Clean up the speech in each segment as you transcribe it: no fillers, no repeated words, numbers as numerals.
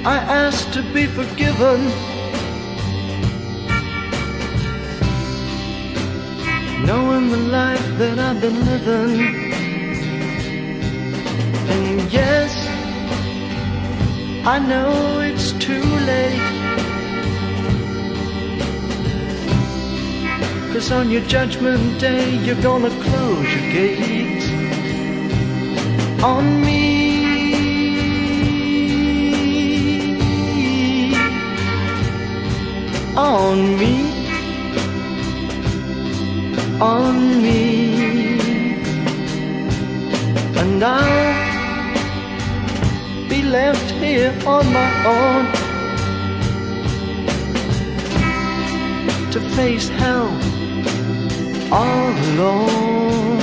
I ask to be forgiven. Knowing the life that I've been living. And yes, I know it's too late, 'cause on your judgment day you're gonna close your gates on me. On me, on me, and I'll be left here on my own to face hell all alone.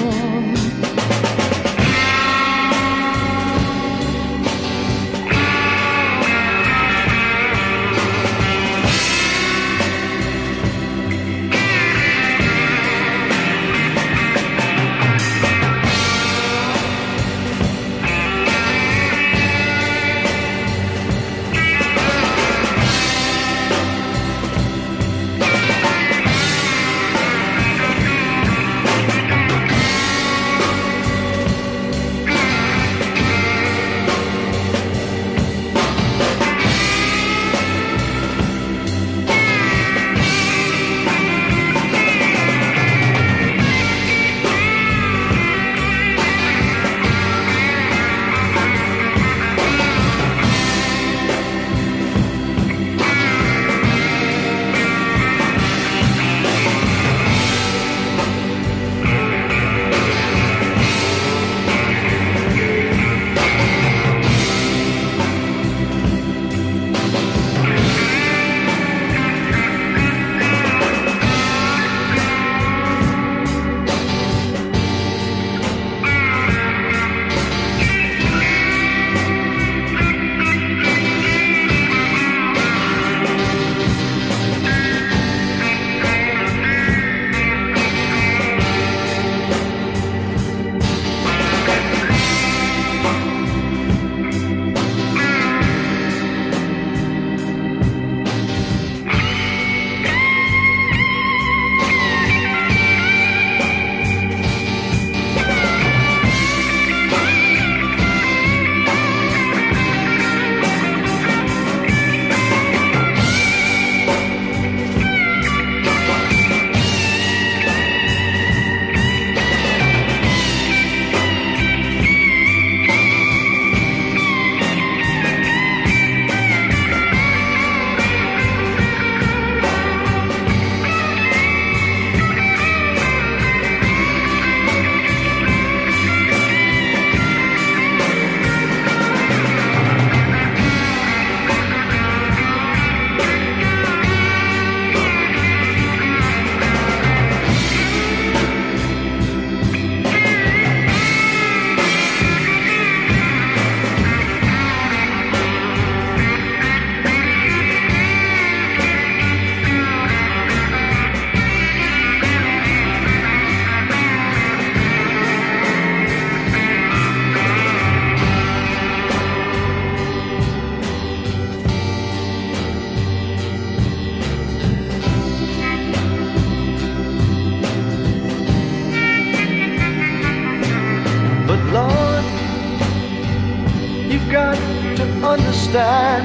got to understand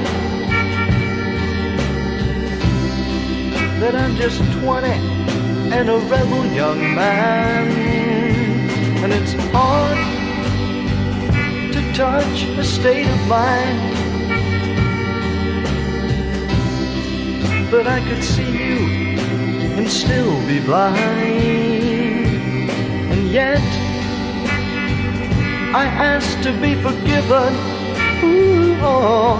that I'm just 20 and a rebel young man, and it's hard to touch a state of mind, but I could see you and still be blind, and yet I ask to be forgiven. Ooh, oh.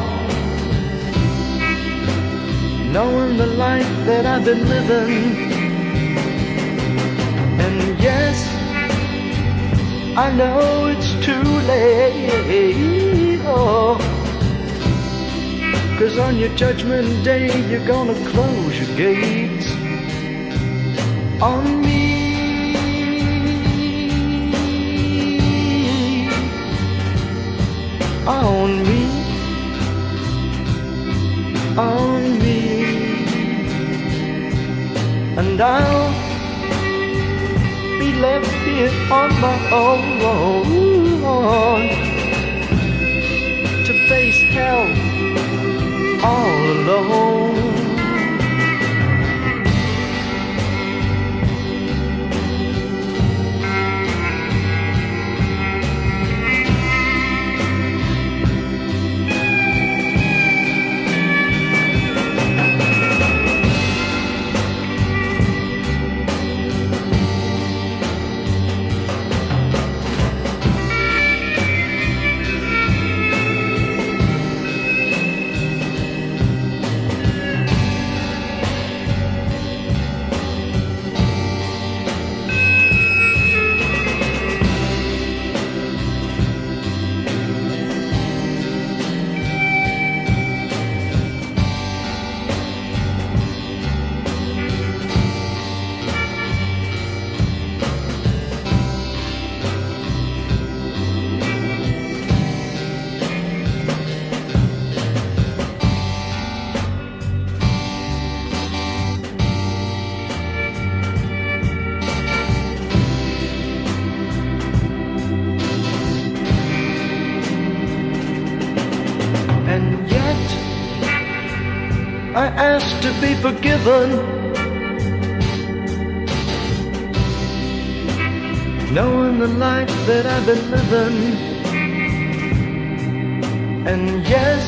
Knowing the life that I've been living, and yes, I know it's too late, oh, 'cause on your judgment day you're gonna close your gates on me. On me, on me, and I'll be left here on my own to face hell all alone. I asked to be forgiven, knowing the life that I've been living. And yes,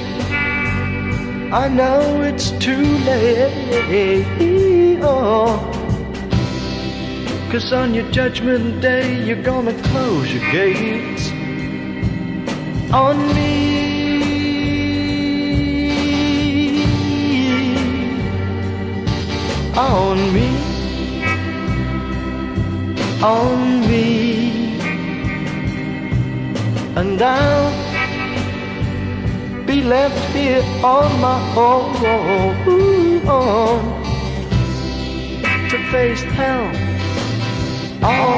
I know it's too late, oh, 'cause on your judgment day you're gonna close your gates on me. On me, on me, and I'll be left here on my own to face hell all